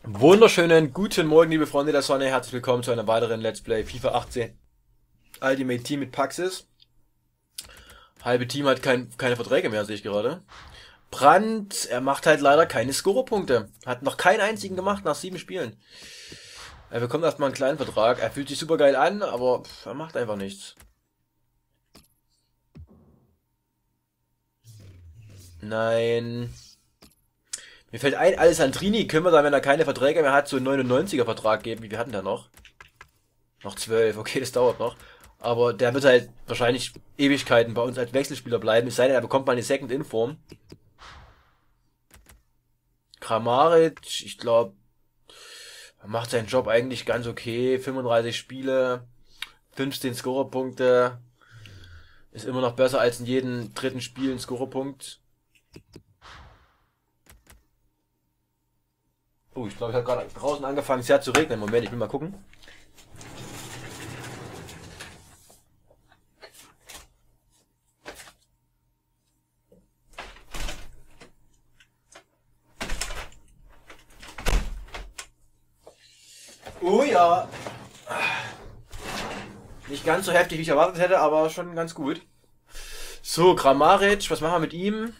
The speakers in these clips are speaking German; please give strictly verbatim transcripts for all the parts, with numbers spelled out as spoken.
Wunderschönen guten Morgen, liebe Freunde der Sonne. Herzlich willkommen zu einem weiteren Let's Play FIFA achtzehn Ultimate Team mit Paxis. Halbe Team hat kein, keine Verträge mehr, sehe ich gerade. Brandt, er macht halt leider keine Scorerpunkte. Hat noch keinen einzigen gemacht nach sieben Spielen. Er bekommt erstmal einen kleinen Vertrag. Er fühlt sich super geil an, aber pff, er macht einfach nichts. Nein. Mir fällt ein, Alessandrini können wir dann, wenn er keine Verträge mehr hat, so einen neunundneunziger Vertrag geben. Wie wir hatten da noch? Noch zwölf, okay, das dauert noch. Aber der wird halt wahrscheinlich Ewigkeiten bei uns als Wechselspieler bleiben. Es sei denn, er bekommt mal eine Second-In-Form. Kramaric, ich glaube, er macht seinen Job eigentlich ganz okay. fünfunddreißig Spiele, fünfzehn Scorerpunkte. Ist immer noch besser als in jedem dritten Spiel ein Scorerpunkt. Oh, ich glaube, ich habe gerade draußen angefangen, sehr zu regnen. Moment, ich will mal gucken. Oh ja. Nicht ganz so heftig, wie ich erwartet hätte, aber schon ganz gut. So, Kramaric, was machen wir mit ihm?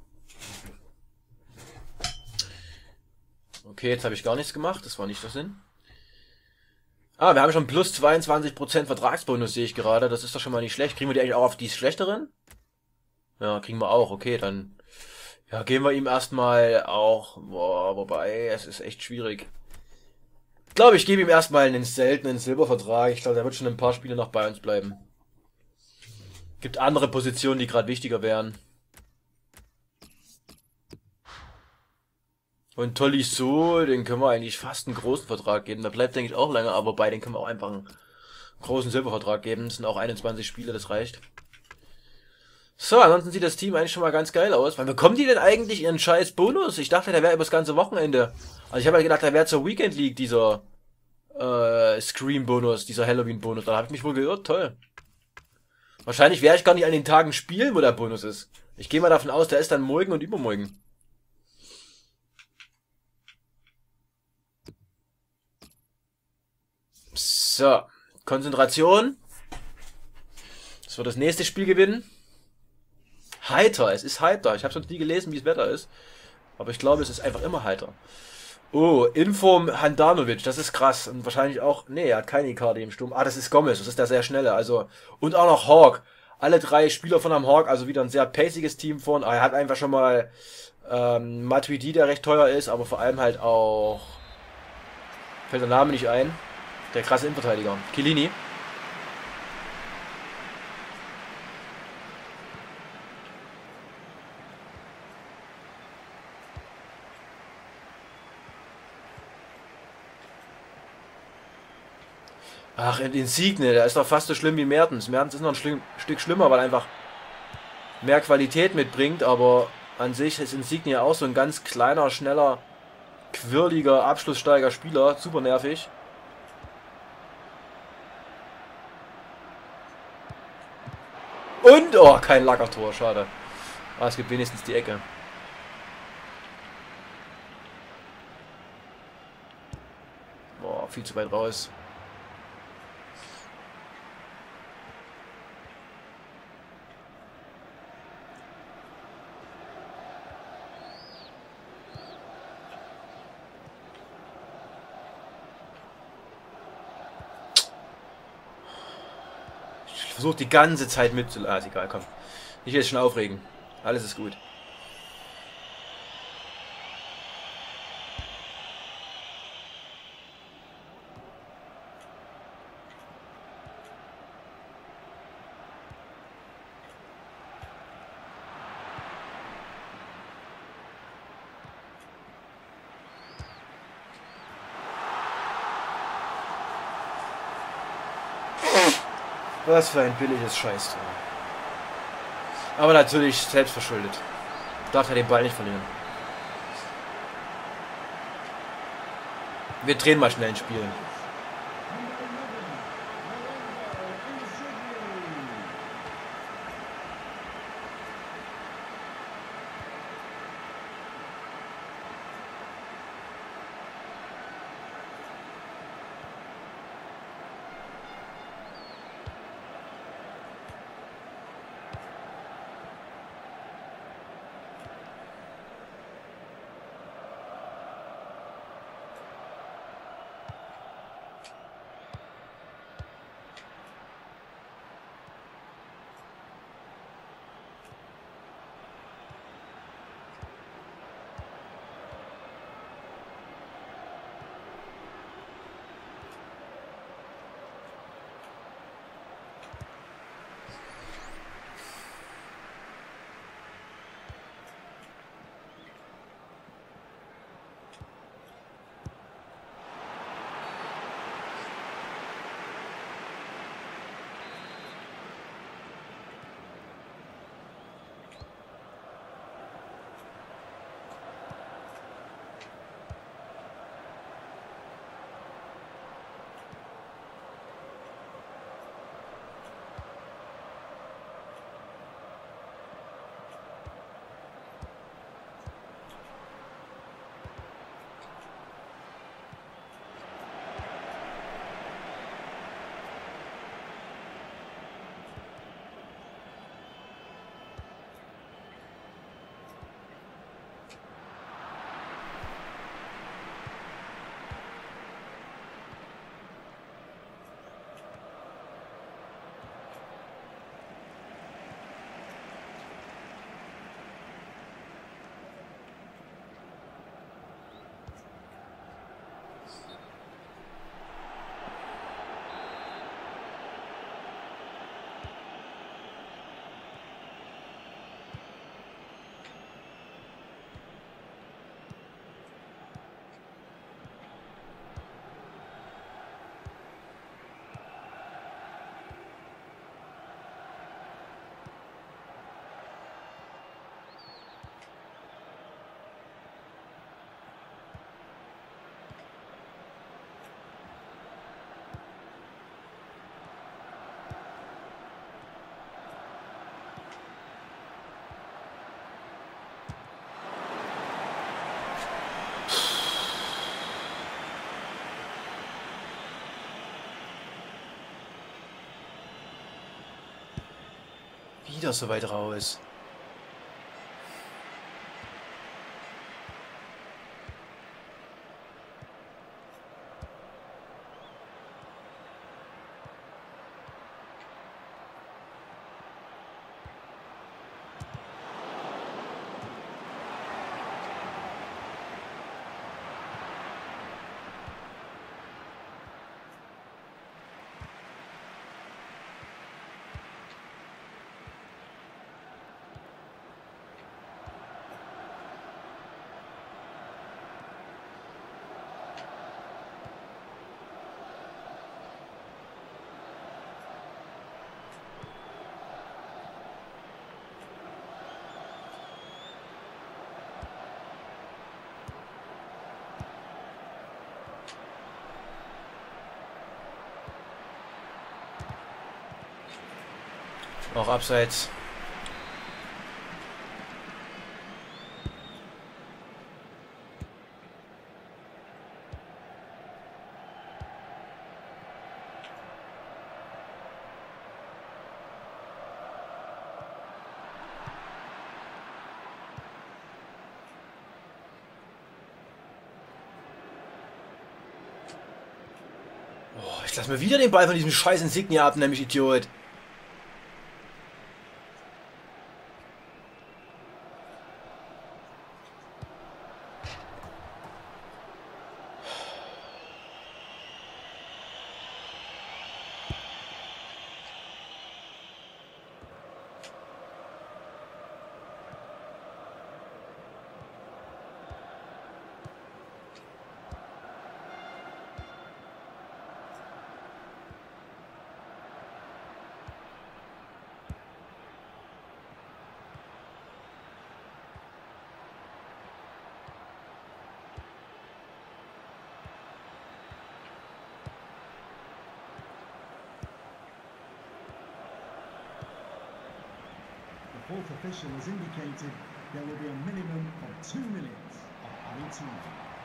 Okay, jetzt habe ich gar nichts gemacht, das war nicht der Sinn. Ah, wir haben schon plus zweiundzwanzig Prozent Vertragsbonus, sehe ich gerade. Das ist doch schon mal nicht schlecht. Kriegen wir die eigentlich auch auf die schlechteren? Ja, kriegen wir auch. Okay, dann ja, geben wir ihm erstmal auch... Boah, wobei, es ist echt schwierig. Ich glaube, ich gebe ihm erstmal einen seltenen Silbervertrag. Ich glaube, der wird schon ein paar Spiele noch bei uns bleiben. Gibt andere Positionen, die gerade wichtiger wären. Und Tolisso, den können wir eigentlich fast einen großen Vertrag geben. Der bleibt, denke ich, auch lange, aber bei den können wir auch einfach einen großen Silbervertrag geben. Das sind auch einundzwanzig Spiele, das reicht. So, ansonsten sieht das Team eigentlich schon mal ganz geil aus. Wann bekommen die denn eigentlich ihren scheiß Bonus? Ich dachte, der wäre übers ganze Wochenende. Also ich habe ja gedacht, der wäre zur Weekend League, dieser äh, Scream-Bonus, dieser Halloween-Bonus. Da habe ich mich wohl geirrt, toll. Wahrscheinlich werde ich gar nicht an den Tagen spielen, wo der Bonus ist. Ich gehe mal davon aus, der ist dann morgen und übermorgen. So, Konzentration. Das wird das nächste Spiel gewinnen. Heiter, es ist heiter. Ich habe sonst nie gelesen, wie das Wetter ist. Aber ich glaube, es ist einfach immer heiter. Oh, Inform Handanovic, das ist krass. Und wahrscheinlich auch, nee, er hat keine Icardi im Sturm. Ah, das ist Gomez, das ist der sehr schnelle. Also, und auch noch Hawk. Alle drei Spieler von am Hawk, also wieder ein sehr paciges Team von. Ah, er hat einfach schon mal ähm, Matuidi, der recht teuer ist, aber vor allem halt auch, fällt der Name nicht ein, der krasse Innenverteidiger, Chiellini. Ach, Insigne, der ist doch fast so schlimm wie Mertens. Mertens ist noch ein schlimm, Stück schlimmer, weil er einfach mehr Qualität mitbringt, aber an sich ist Insigne auch so ein ganz kleiner, schneller, quirliger, abschlussstarker Spieler. Super nervig. Und, oh, kein Lackertor, schade. Aber es gibt wenigstens die Ecke. Boah, viel zu weit raus. Ich versuche die ganze Zeit mitzulaufen. Ah, ist egal, komm. Nicht jetzt schon aufregen. Alles ist gut. Was für ein billiges Scheißtor. Aber natürlich selbst verschuldet. Darf er den Ball nicht verlieren. Wir drehen mal schnell ein Spiel. wieder so weit raus. Auch abseits. Oh, ich lasse mir wieder den Ball von diesem scheiß Insignia ab, nämlich Idiot. The fourth official has indicated there will be a minimum of two minutes of added time.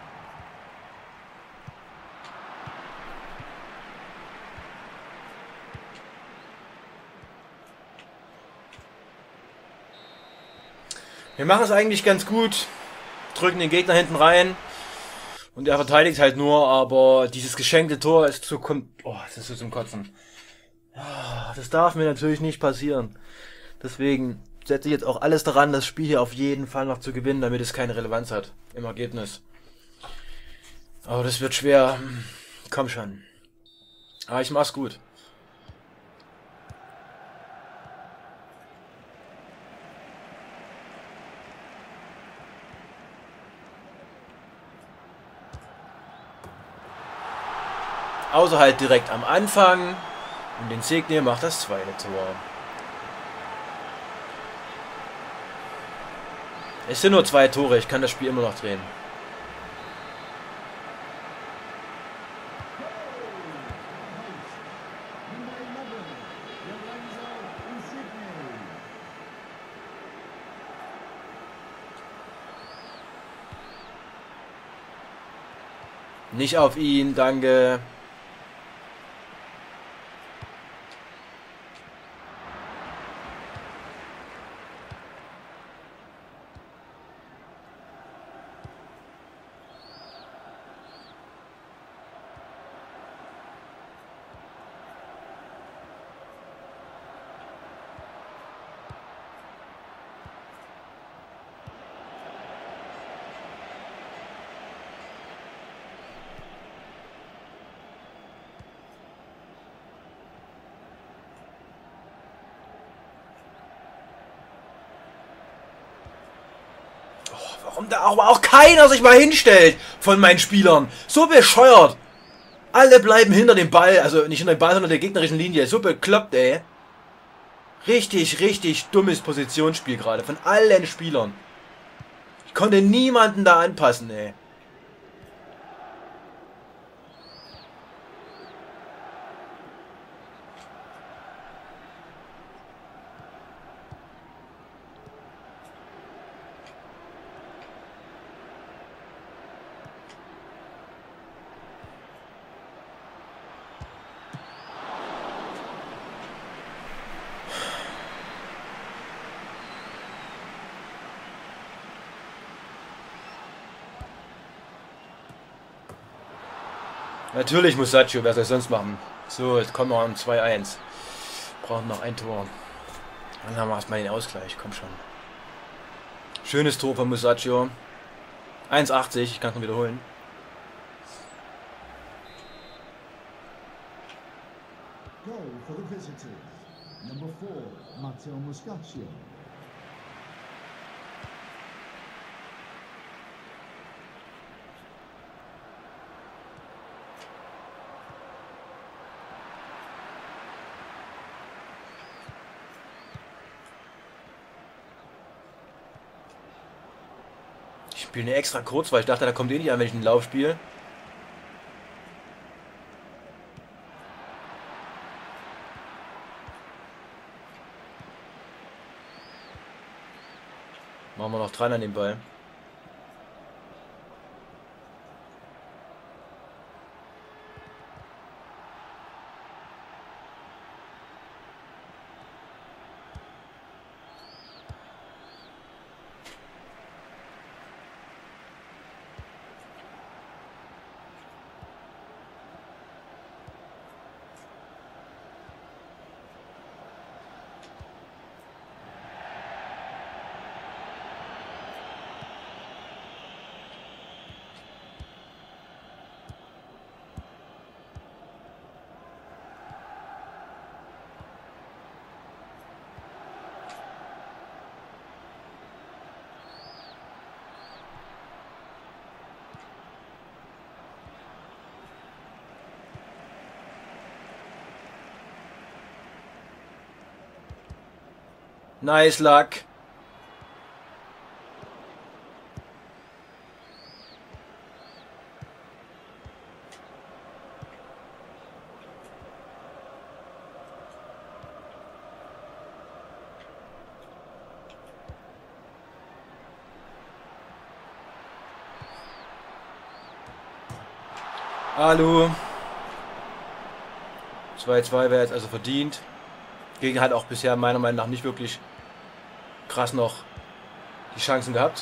Wir machen es eigentlich ganz gut, drücken den Gegner hinten rein und er verteidigt halt nur, aber dieses geschenkte Tor ist zu kom oh, das ist so zum Kotzen. Das darf mir natürlich nicht passieren. Deswegen setze ich jetzt auch alles daran, das Spiel hier auf jeden Fall noch zu gewinnen, damit es keine Relevanz hat im Ergebnis. Aber das wird schwer. Komm schon. Aber ich mach's gut. Außer halt direkt am Anfang. Und Insignia macht das zweite Tor. Es sind nur zwei Tore, ich kann das Spiel immer noch drehen. Nicht auf ihn, danke. Warum da aber auch keiner sich mal hinstellt von meinen Spielern. So bescheuert. Alle bleiben hinter dem Ball, also nicht hinter dem Ball, sondern der gegnerischen Linie. So bekloppt, ey. Richtig, richtig dummes Positionsspiel gerade von allen Spielern. Ich konnte niemanden da anpassen, ey. Natürlich Musacchio, wer soll es sonst machen? So, jetzt kommen wir um zwei eins. Brauchen noch ein Tor. Dann haben wir erstmal den Ausgleich, komm schon. Schönes Tor von Musacchio. eins achtzig, ich kann es noch wiederholen. Goal for the visitors. Number four, Matteo Muscaccio. Ich spiele eine extra kurz, weil ich dachte, da kommt eh nicht an, wenn ich einen Lauf spiele. Machen wir noch dran an den Ball. Nice luck. Alu. zwei zwei wäre jetzt also verdient. Gegner hat auch bisher meiner Meinung nach nicht wirklich krass noch die Chancen gehabt.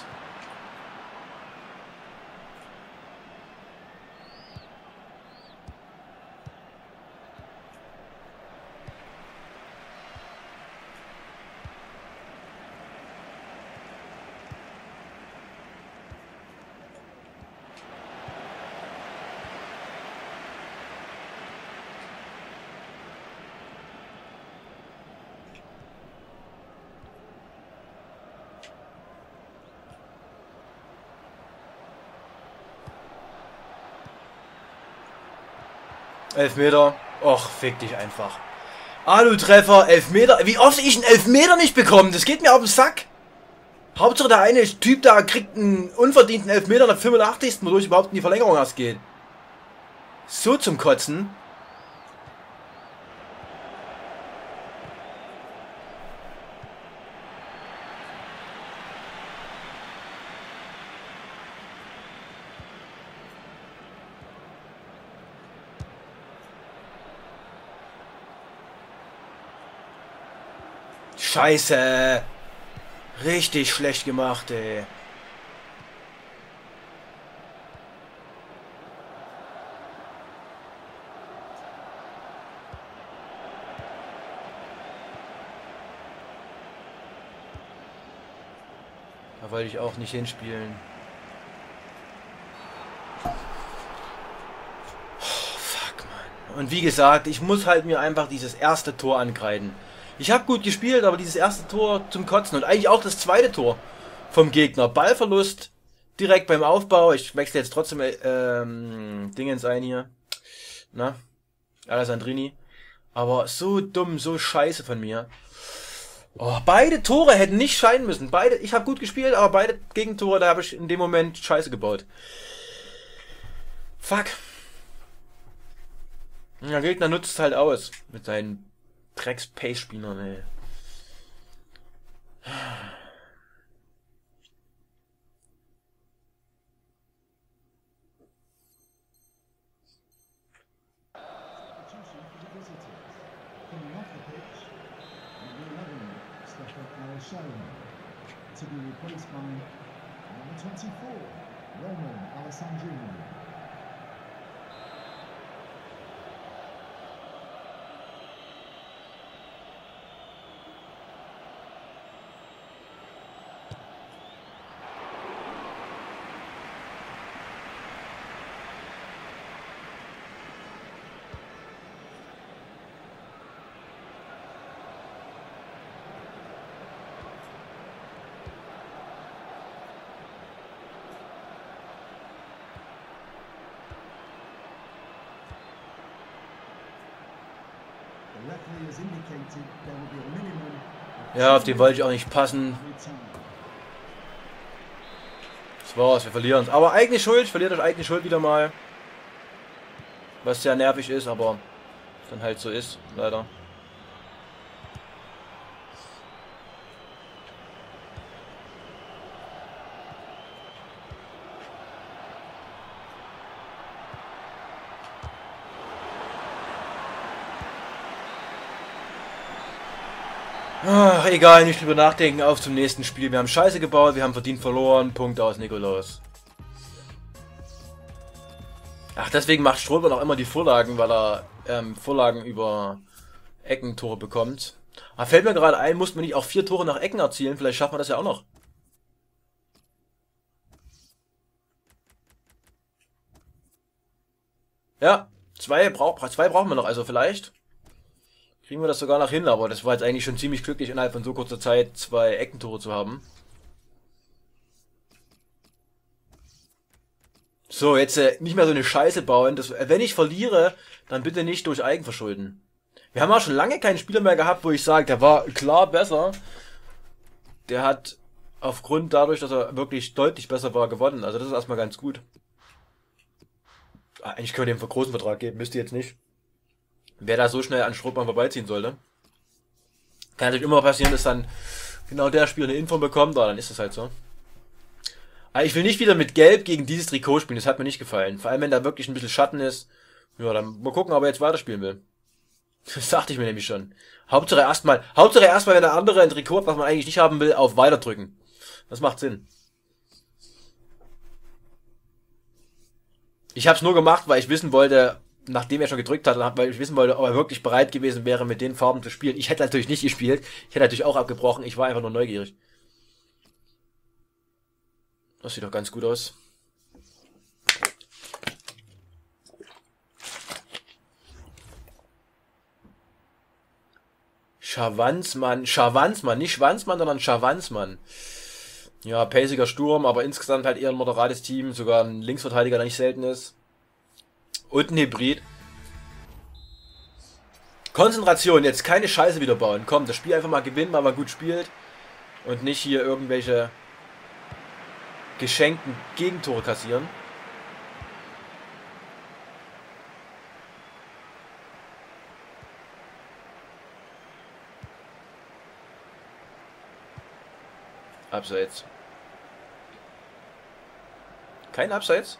Elfmeter. Och, fick dich einfach. Alu-Treffer, Elfmeter. Wie oft ich einen Elfmeter nicht bekomme, das geht mir auf den Sack. Hauptsache der eine Typ da kriegt einen unverdienten Elfmeter nach fünfundachtzigsten wodurch überhaupt in die Verlängerung erst geht. So zum Kotzen. Scheiße. Richtig schlecht gemacht, ey. Da wollte ich auch nicht hinspielen. Oh, fuck, Mann. Und wie gesagt, ich muss halt mir einfach dieses erste Tor ankreiden. Ich habe gut gespielt, aber dieses erste Tor zum Kotzen und eigentlich auch das zweite Tor vom Gegner. Ballverlust direkt beim Aufbau. Ich wechsle jetzt trotzdem ähm, Dingens ein hier. Na? Alessandrini. Aber so dumm, so scheiße von mir. Oh, beide Tore hätten nicht scheinen müssen. Beide, ich habe gut gespielt, aber beide Gegentore, da habe ich in dem Moment Scheiße gebaut. Fuck. Der Gegner nutzt es halt aus mit seinen Drecks-Pace-Spielern, ey. To be replaced by number twenty-four, Roman Alessandrini. referee has indicated there will be a minimum of Ja, auf den wollte ich auch nicht passen. every time. Das war's, wir verlieren. Aber eigene Schuld, verliert euch eigene Schuld wieder mal. Was sehr nervig ist, aber dann halt so ist, leider. Ach, egal, nicht drüber nachdenken, auf zum nächsten Spiel. Wir haben Scheiße gebaut, wir haben verdient verloren. Punkt aus, Nikolaus. Ach, deswegen macht Strobel auch immer die Vorlagen, weil er ähm, Vorlagen über Eckentore bekommt. Aber fällt mir gerade ein, muss man nicht auch vier Tore nach Ecken erzielen? Vielleicht schafft man das ja auch noch. Ja, zwei, brauch, zwei brauchen wir noch, also vielleicht kriegen wir das sogar noch hin, aber das war jetzt eigentlich schon ziemlich glücklich, innerhalb von so kurzer Zeit zwei Eckentore zu haben. So, jetzt äh, nicht mehr so eine Scheiße bauen. Das, äh, wenn ich verliere, dann bitte nicht durch Eigenverschulden. Wir haben auch schon lange keinen Spieler mehr gehabt, wo ich sage, der war klar besser. Der hat aufgrund dadurch, dass er wirklich deutlich besser war, gewonnen. Also das ist erstmal ganz gut. Ah, eigentlich können wir dem einen großen Vertrag geben, müsst ihr jetzt nicht. Wer da so schnell an Strohmann vorbeiziehen sollte. Kann natürlich immer passieren, dass dann genau der Spieler eine Info bekommt, aber dann ist das halt so. Aber ich will nicht wieder mit Gelb gegen dieses Trikot spielen, das hat mir nicht gefallen. Vor allem, wenn da wirklich ein bisschen Schatten ist. Ja, dann mal gucken, ob er jetzt weiterspielen will. Das dachte ich mir nämlich schon. Hauptsache erstmal, Hauptsache erstmal, wenn der andere ein Trikot hat, was man eigentlich nicht haben will, auf Weiter drücken. Das macht Sinn. Ich habe es nur gemacht, weil ich wissen wollte, nachdem er schon gedrückt hat, weil ich wissen wollte, ob er wirklich bereit gewesen wäre, mit den Farben zu spielen. Ich hätte natürlich nicht gespielt. Ich hätte natürlich auch abgebrochen. Ich war einfach nur neugierig. Das sieht doch ganz gut aus. Schawanzmann. Schawanzmann. Nicht Schwanzmann, sondern Schawanzmann. Ja, paciger Sturm, aber insgesamt halt eher ein moderates Team. Sogar ein Linksverteidiger, der nicht selten ist. Und ein Hybrid. Konzentration, jetzt keine Scheiße wieder bauen. Komm, das Spiel einfach mal gewinnen, weil man gut spielt. Und nicht hier irgendwelche geschenkten Gegentore kassieren. Abseits. Kein Abseits?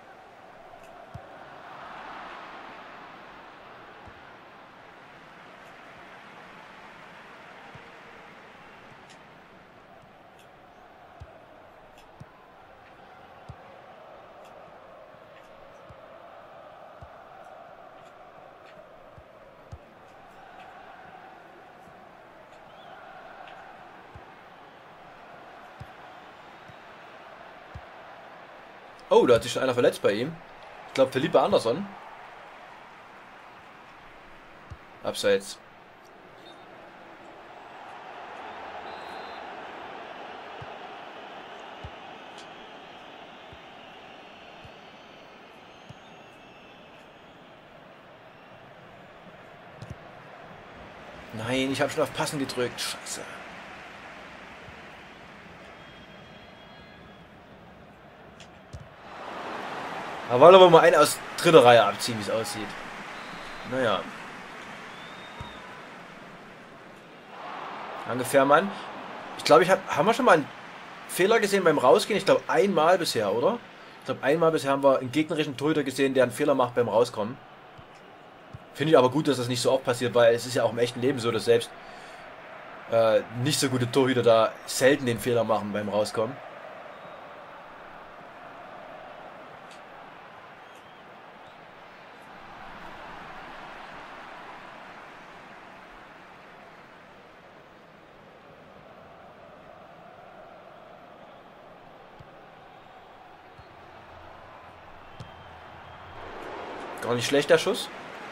Oh, da hat sich schon einer verletzt bei ihm. Ich glaube, Felipe Anderson. Abseits. Nein, ich habe schon auf Passen gedrückt. Scheiße. Da wollen wir mal einen aus dritter Reihe abziehen, wie es aussieht. Naja. Danke, Fährmann. Ich glaube, ich habe... Haben wir schon mal einen Fehler gesehen beim Rausgehen? Ich glaube, einmal bisher, oder? Ich glaube, einmal bisher haben wir einen gegnerischen Torhüter gesehen, der einen Fehler macht beim Rauskommen. Finde ich aber gut, dass das nicht so oft passiert, weil es ist ja auch im echten Leben so, dass selbst äh, nicht so gute Torhüter da selten den Fehler machen beim Rauskommen. Gar nicht schlecht, der Schuss.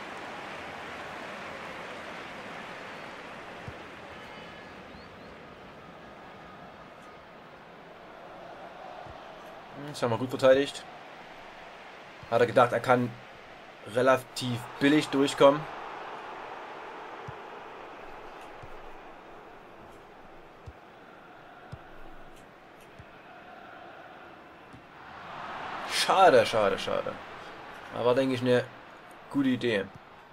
Das haben wir gut verteidigt. Hat er gedacht, er kann relativ billig durchkommen. Schade, schade, schade. Aber denke ich eine gute Idee.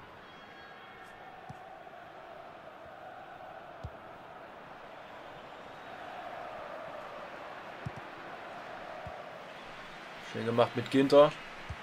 Schön gemacht mit Ginter.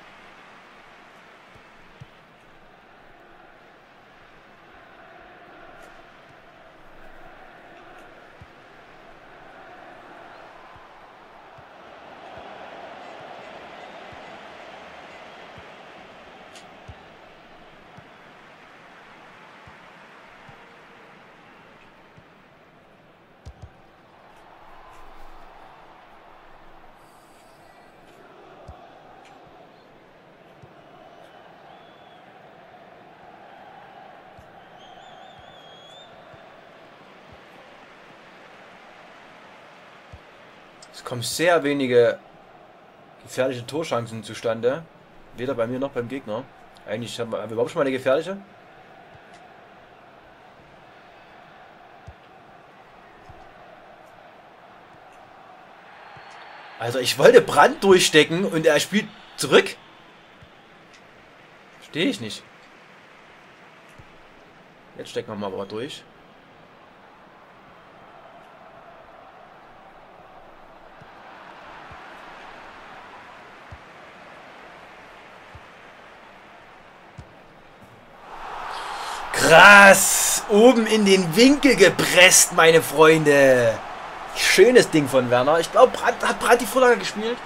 Es kommen sehr wenige gefährliche Torchancen zustande. Weder bei mir noch beim Gegner. Eigentlich haben wir, haben wir überhaupt schon mal eine gefährliche. Also ich wollte Brand durchstecken und er spielt zurück. Verstehe ich nicht. Jetzt stecken wir mal aber durch. Krass! Oben in den Winkel gepresst, meine Freunde. Schönes Ding von Werner. Ich glaube, Brandt, hat Brandt die Vorlage gespielt?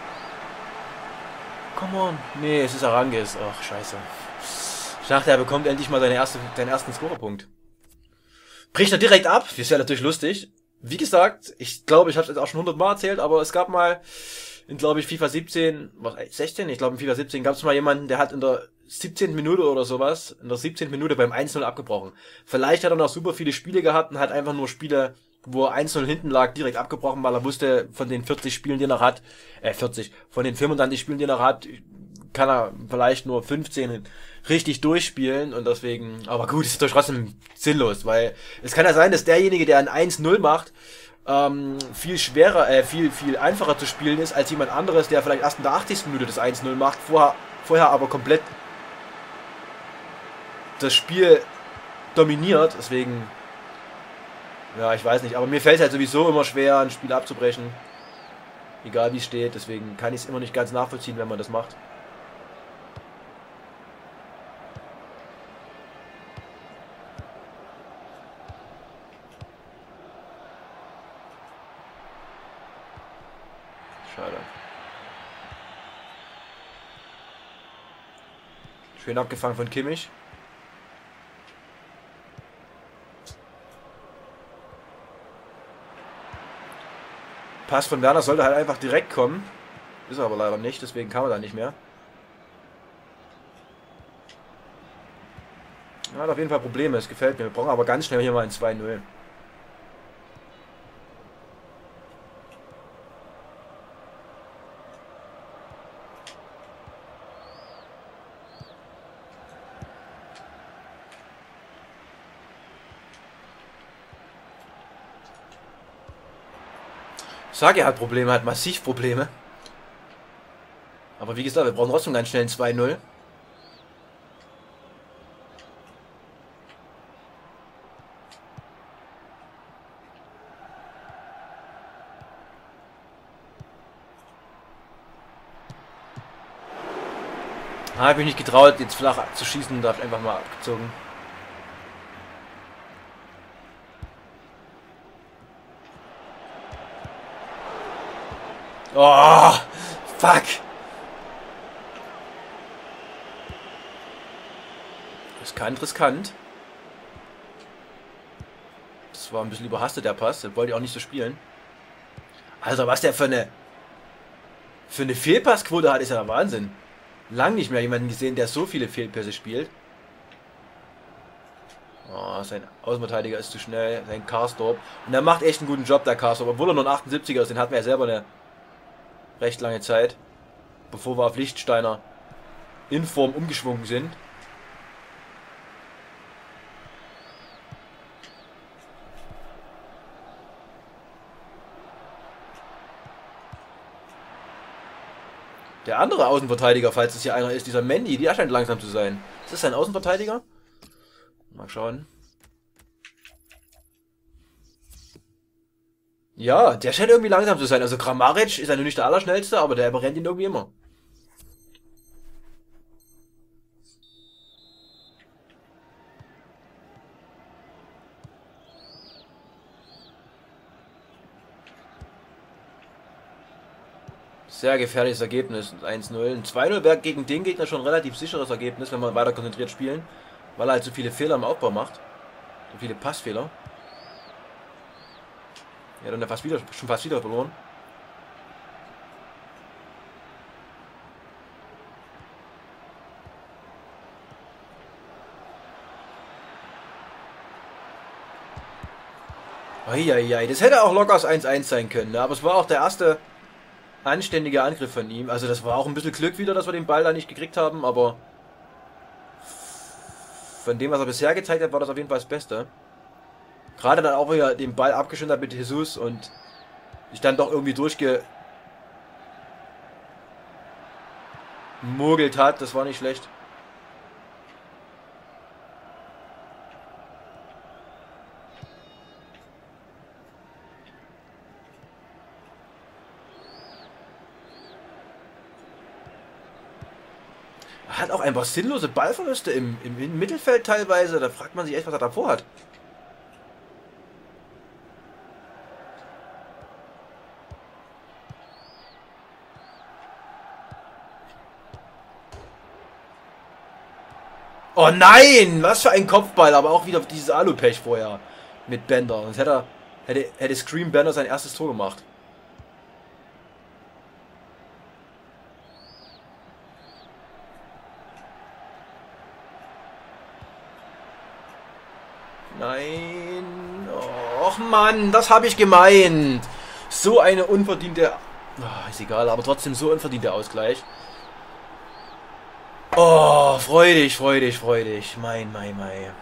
Come on. Nee, es ist Arangis. Ach, scheiße. Ich dachte, er bekommt endlich mal seine erste, seinen ersten Scorerpunkt. Bricht er direkt ab. Das wäre natürlich lustig. Wie gesagt, ich glaube, ich habe es jetzt auch schon hundert Mal erzählt, aber es gab mal in, glaube ich, FIFA siebzehn, was, sechzehn? Ich glaube, in FIFA siebzehn gab es mal jemanden, der hat in der siebzehnten Minute oder sowas, in der siebzehnten Minute beim eins null abgebrochen. Vielleicht hat er noch super viele Spiele gehabt und hat einfach nur Spiele, wo er eins null hinten lag, direkt abgebrochen, weil er wusste, von den vierzig Spielen, die er noch hat, äh, vierzig, von den fünfundzwanzig Spielen, die er noch hat, kann er vielleicht nur fünfzehn richtig durchspielen und deswegen, aber gut, ist doch trotzdem sinnlos, weil es kann ja sein, dass derjenige, der ein eins null macht, ähm, viel schwerer, äh, viel, viel einfacher zu spielen ist, als jemand anderes, der vielleicht erst in der achtzigsten Minute das eins null macht, vorher, vorher aber komplett das Spiel dominiert, deswegen, ja, ich weiß nicht, aber mir fällt es halt sowieso immer schwer, ein Spiel abzubrechen, egal wie es steht, deswegen kann ich es immer nicht ganz nachvollziehen, wenn man das macht. Schade. Schön abgefangen von Kimmich. Pass von Werner sollte halt einfach direkt kommen. Ist er aber leider nicht, deswegen kam er da nicht mehr. Er hat auf jeden Fall Probleme, es gefällt mir. Wir brauchen aber ganz schnell hier mal ein zwei null. Ich sage, er hat Probleme, hat massiv Probleme. Aber wie gesagt, wir brauchen trotzdem ganz schnell ein zwei null. Ah, habe ich nicht getraut, jetzt flach abzuschießen und da einfach mal abgezogen. Oh, fuck. Riskant, riskant. Das war ein bisschen überhastet, der Pass. Den wollte ich auch nicht so spielen. Also, was der für eine für eine Fehlpassquote hat, ist ja der Wahnsinn. Lang nicht mehr jemanden gesehen, der so viele Fehlpässe spielt. Oh, sein Außenverteidiger ist zu schnell. Sein Karsdorp. Und er macht echt einen guten Job, der Karsdorp. Obwohl er nur ein achtundsiebziger ist, den hatten wir ja selber eine recht lange Zeit, bevor wir auf Lichtsteiner in Form umgeschwungen sind. Der andere Außenverteidiger, falls es hier einer ist, dieser Mandy, der scheint langsam zu sein. Ist das ein Außenverteidiger? Mal schauen. Ja, der scheint irgendwie langsam zu sein. Also Kramaric ist ja nur nicht der Allerschnellste, aber der überrennt ihn irgendwie immer. Sehr gefährliches Ergebnis. eins null. Ein zwei null wäre gegen den Gegner schon ein relativ sicheres Ergebnis, wenn man weiter konzentriert spielen. Weil er halt so viele Fehler im Aufbau macht. So viele Passfehler. Ja, dann hat er fast wieder, schon fast wieder verloren. Eieiei, das hätte auch locker das eins eins sein können, ne? Aber es war auch der erste anständige Angriff von ihm. Also das war auch ein bisschen Glück wieder, dass wir den Ball da nicht gekriegt haben, aber von dem, was er bisher gezeigt hat, war das auf jeden Fall das Beste. Gerade dann auch wieder den Ball abgeschnitten hat mit Jesus und sich dann doch irgendwie durchgemogelt hat, das war nicht schlecht. Er hat auch einfach sinnlose Ballverluste im, im, im Mittelfeld teilweise, da fragt man sich echt, was er davor hat. Oh nein! Was für ein Kopfball, aber auch wieder dieses Alupech vorher mit Bender. Sonst hätte, er, hätte, hätte Scream Bender sein erstes Tor gemacht. Nein. Och Mann, das habe ich gemeint. So eine unverdiente... Oh, ist egal, aber trotzdem so unverdienter Ausgleich. Oh, freudig, freudig, freudig. Mein, mein, mein.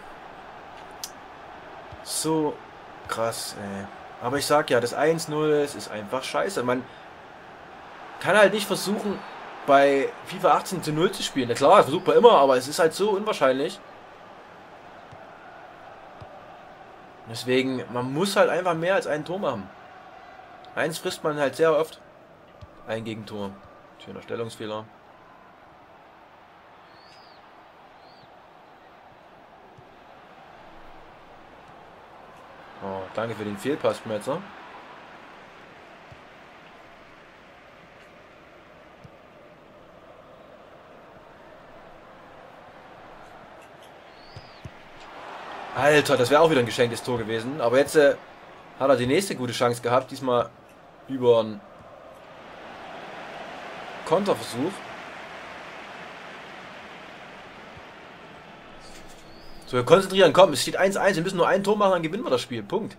So krass, ey. Aber ich sag ja, das eins null, es ist einfach scheiße. Man kann halt nicht versuchen, bei FIFA achtzehn zu null zu spielen. Na klar, versucht man immer, aber es ist halt so unwahrscheinlich. Deswegen, man muss halt einfach mehr als ein Tor machen. Eins frisst man halt sehr oft. Ein Gegentor. Schöner Stellungsfehler. Oh, danke für den Fehlpass, Schmetzer. Alter, das wäre auch wieder ein geschenktes Tor gewesen. Aber jetzt äh, hat er die nächste gute Chance gehabt. Diesmal über einen Konterversuch. So, wir konzentrieren, komm, es steht eins eins, wir müssen nur ein Tor machen, dann gewinnen wir das Spiel, Punkt.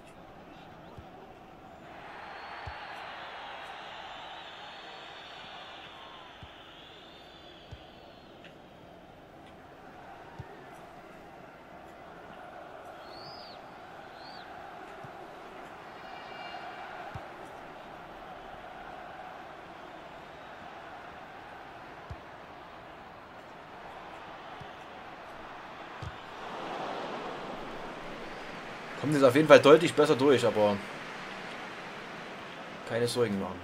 Kommt jetzt auf jeden Fall deutlich besser durch, aber keine Sorgen machen.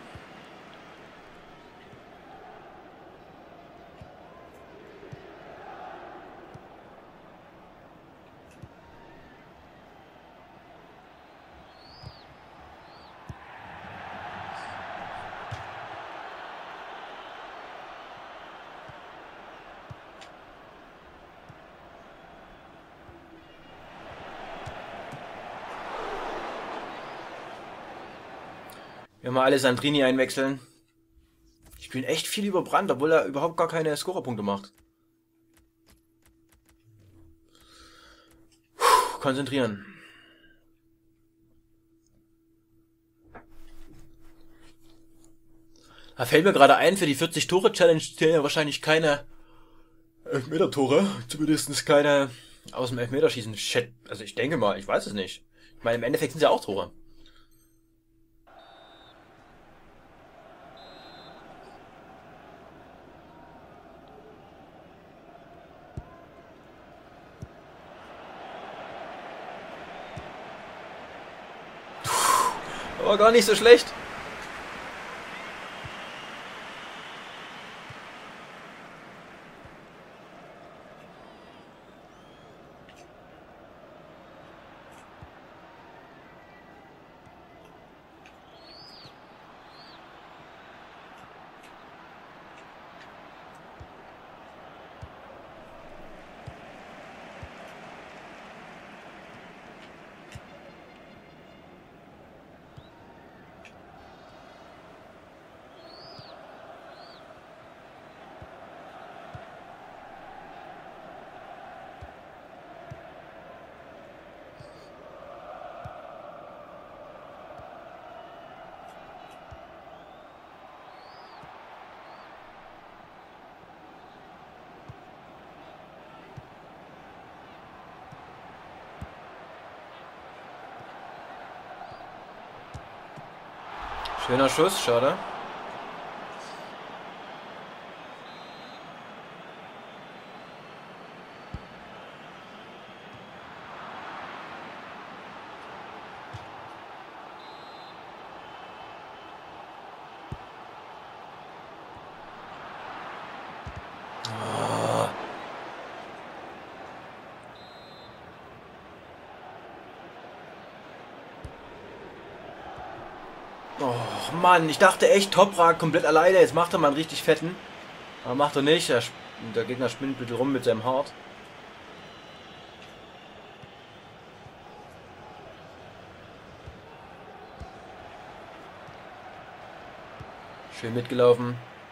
Wir mal Alessandrini einwechseln. Ich bin echt viel überbrannt, obwohl er überhaupt gar keine Scorerpunkte macht. Puh, konzentrieren. Da fällt mir gerade ein, für die vierzig-Tore-Challenge zählen ja wahrscheinlich keine Elfmeter-Tore. Zumindest keine aus dem Elfmeterschießen. Also ich denke mal, ich weiß es nicht. Ich meine, im Endeffekt sind es ja auch Tore. War gar nicht so schlecht. Schöner Schuss, schade. Oh Mann, ich dachte echt, Toprak komplett alleine. Jetzt macht er mal einen richtig fetten. Aber macht er nicht. Der, der Gegner spinnt ein bisschen rum mit seinem Hart. Schön mitgelaufen.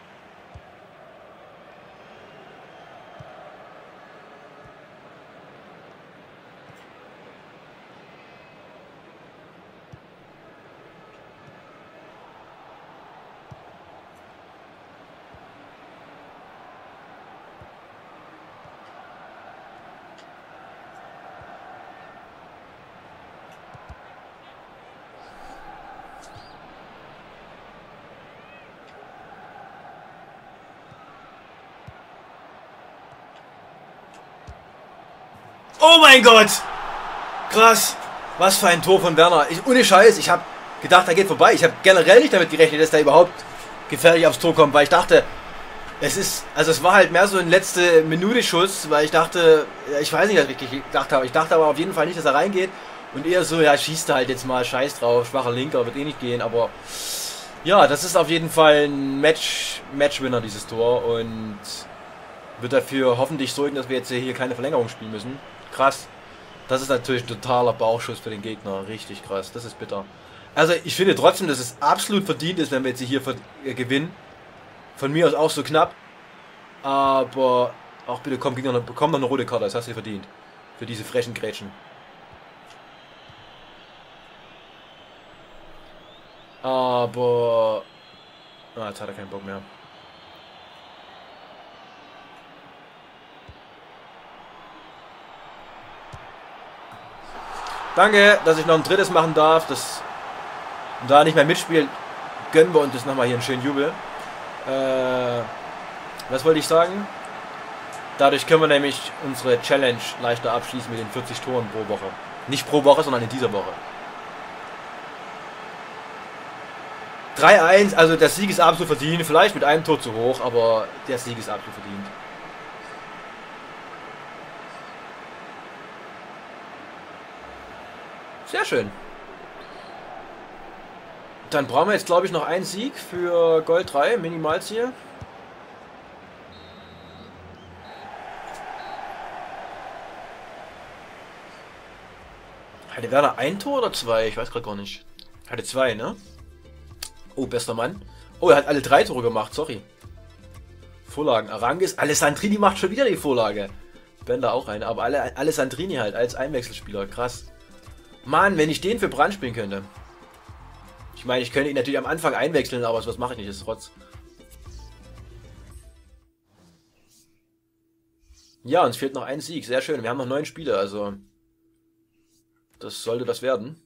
Oh mein Gott! Krass! Was für ein Tor von Werner. Ich, ohne Scheiß, ich habe gedacht, er geht vorbei. Ich habe generell nicht damit gerechnet, dass der überhaupt gefährlich aufs Tor kommt, weil ich dachte, es ist, also es war halt mehr so ein letzte Minute Schuss, weil ich dachte, ich weiß nicht, was ich gedacht habe. Ich dachte aber auf jeden Fall nicht, dass er reingeht und eher so, ja, schießt er halt jetzt mal, scheiß drauf, schwacher Linker, wird eh nicht gehen, aber ja, das ist auf jeden Fall ein Match, Matchwinner, dieses Tor, und wird dafür hoffentlich sorgen, dass wir jetzt hier keine Verlängerung spielen müssen. Krass. Das ist natürlich ein totaler Bauchschuss für den Gegner. Richtig krass. Das ist bitter. Also ich finde trotzdem, dass es absolut verdient ist, wenn wir jetzt hier äh, gewinnen. Von mir aus auch so knapp. Aber auch bitte komm, Gegner, bekomm noch eine rote Karte. Das hast du dir verdient. Für diese frechen Grätschen. Aber... Ah, jetzt hat er keinen Bock mehr. Danke, dass ich noch ein drittes machen darf. Das, da nicht mehr mitspielen, gönnen wir uns das nochmal hier einen schönen Jubel. Äh, was wollte ich sagen? Dadurch können wir nämlich unsere Challenge leichter abschließen mit den vierzig Toren pro Woche. Nicht pro Woche, sondern in dieser Woche. drei eins, also der Sieg ist absolut verdient. Vielleicht mit einem Tor zu hoch, aber der Sieg ist absolut verdient. Sehr schön. Dann brauchen wir jetzt, glaube ich, noch einen Sieg für Gold drei, Minimalziel. Hatte Werner ein Tor oder zwei? Ich weiß gerade gar nicht. Hatte zwei, ne? Oh, bester Mann. Oh, er hat alle drei Tore gemacht, sorry. Vorlagen. Arangis. Alessandrini macht schon wieder die Vorlage. Bender auch eine, aber alle, Alessandrini halt als Einwechselspieler. Krass. Mann, wenn ich den für Brand spielen könnte. Ich meine, ich könnte ihn natürlich am Anfang einwechseln, aber was mache ich nicht, das ist Rotz. Ja, uns fehlt noch ein Sieg, sehr schön. Wir haben noch neun Spiele, also das sollte das werden.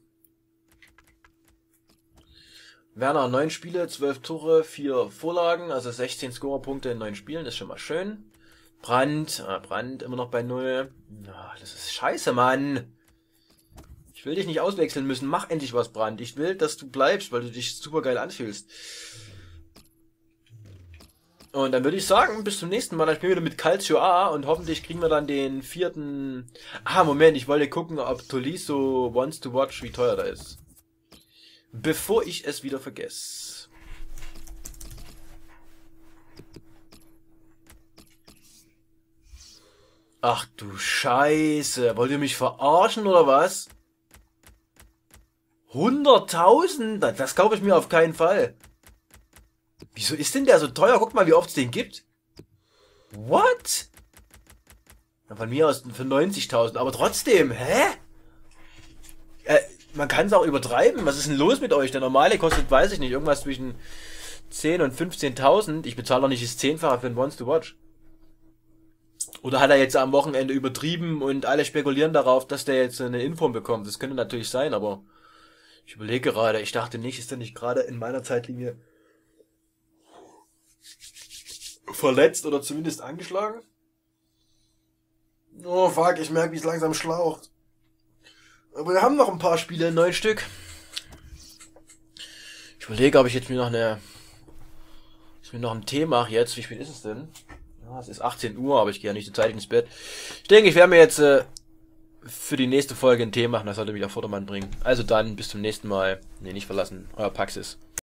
Werner, neun Spiele, zwölf Tore, vier Vorlagen, also sechzehn Scorerpunkte in neun Spielen, das ist schon mal schön. Brand, ah, Brand immer noch bei null. Ah, das ist scheiße, Mann. Ich will dich nicht auswechseln müssen. Mach endlich was, Brand. Ich will, dass du bleibst, weil du dich super geil anfühlst. Und dann würde ich sagen, bis zum nächsten Mal. Dann spielen wir wieder mit Calcio A und hoffentlich kriegen wir dann den vierten... Ah, Moment, ich wollte gucken, ob Tolisso wants to watch, wie teuer da ist. Bevor ich es wieder vergesse. Ach du Scheiße, wollt ihr mich verarschen oder was? hunderttausend? Das kaufe ich mir auf keinen Fall. Wieso ist denn der so teuer? Guck mal, wie oft es den gibt. What? Von mir aus für neunzigtausend, aber trotzdem, hä? Äh, man kann es auch übertreiben. Was ist denn los mit euch? Der normale kostet, weiß ich nicht, irgendwas zwischen zehn und fünfzehntausend. Ich bezahle doch nicht das Zehnfache für ein Wants to Watch. Oder hat er jetzt am Wochenende übertrieben und alle spekulieren darauf, dass der jetzt eine Info bekommt? Das könnte natürlich sein, aber ich überlege gerade, ich dachte nicht, ist der nicht gerade in meiner Zeitlinie verletzt oder zumindest angeschlagen? Oh fuck, ich merke, wie es langsam schlaucht. Aber wir haben noch ein paar Spiele, ein neues Stück. Ich überlege, ob ich jetzt mir noch eine... Ich mir noch einen Tee mache jetzt. Wie spät ist es denn? Ja, es ist achtzehn Uhr, aber ich gehe ja nicht so zeitig ins Bett. Ich denke, ich werde mir jetzt äh, für die nächste Folge einen Tee machen. Das sollte mich auf Vordermann bringen. Also dann, bis zum nächsten Mal. Ne, nicht verlassen. Euer Paxis.